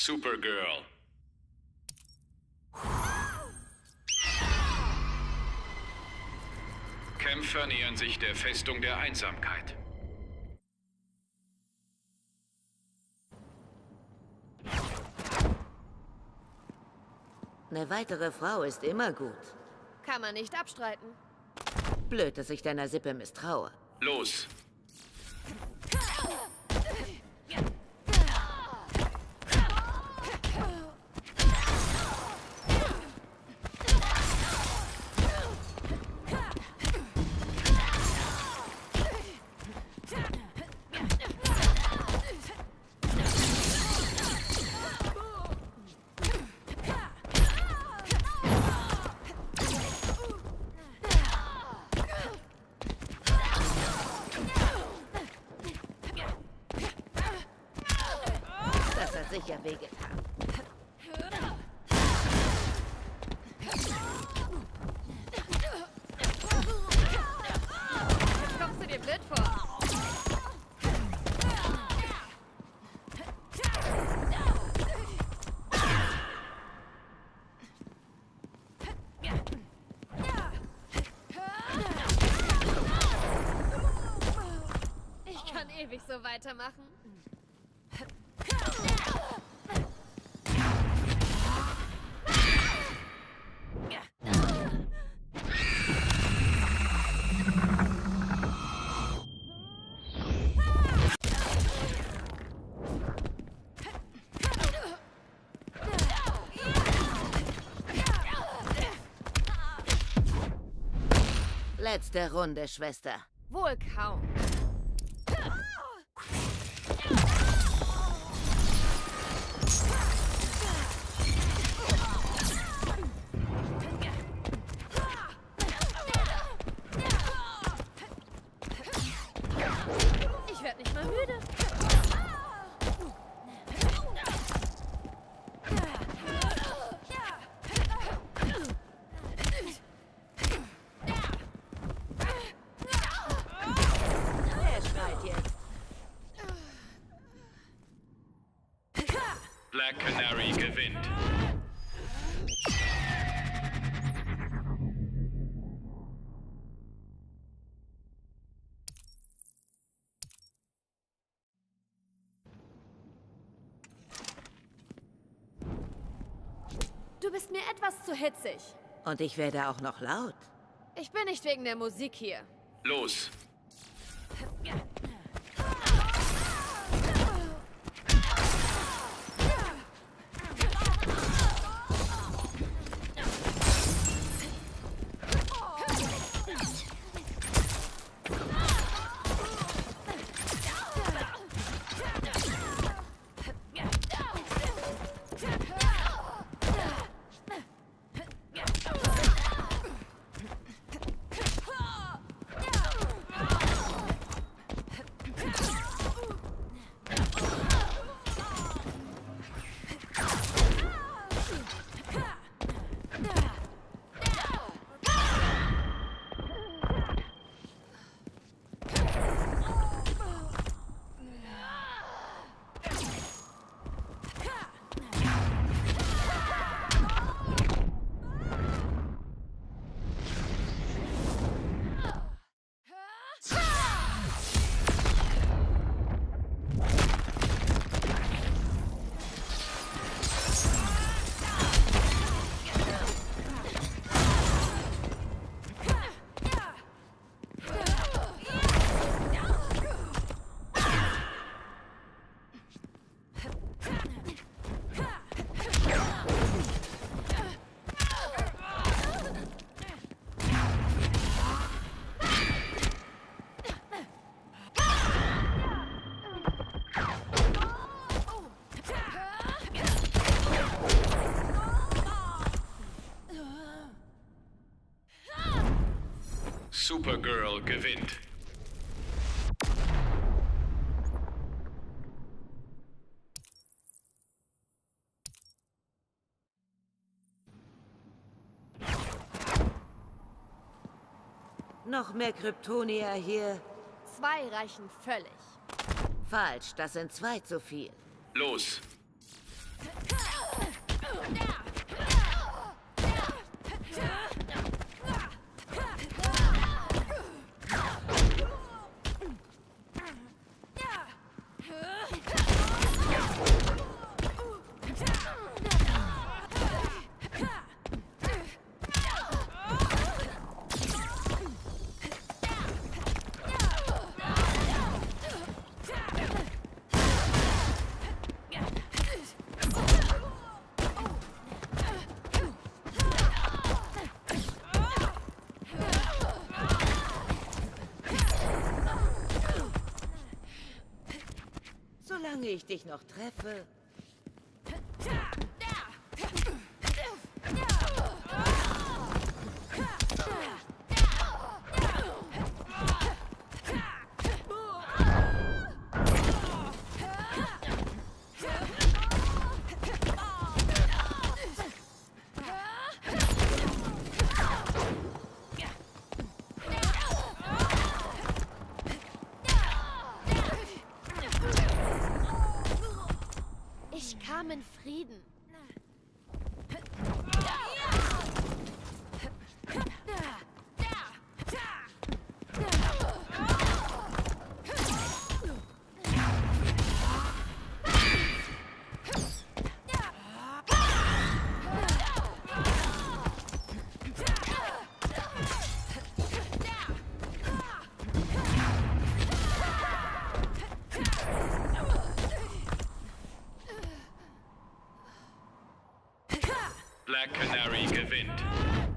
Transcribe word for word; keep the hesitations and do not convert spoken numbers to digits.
Supergirl. Kämpfer nähern sich der Festung der Einsamkeit. Eine weitere Frau ist immer gut. Kann man nicht abstreiten. Blöd, dass ich deiner Sippe misstraue. Los! Sicher wehgetan. Kommst du dir blöd vor? Ich kann ewig so weitermachen. Letzte Runde, Schwester. Wohl kaum. Ich werde nicht mal müde. Black Canary gewinnt. Du bist mir etwas zu hitzig. Und ich werde auch noch laut. Ich bin nicht wegen der Musik hier. Los! Supergirl gewinnt. Noch mehr Kryptonier hier? Zwei reichen völlig. Falsch, das sind zwei zu viel. Los! Solange ich dich noch treffe. Ich kam in Frieden. Black Canary gewinnt.